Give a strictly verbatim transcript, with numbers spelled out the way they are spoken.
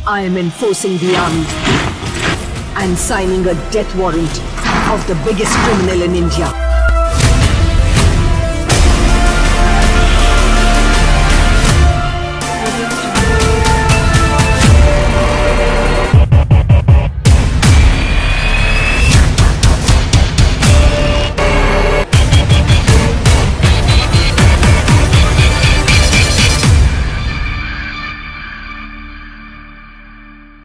I am enforcing the army and signing a death warrant of the biggest criminal in India.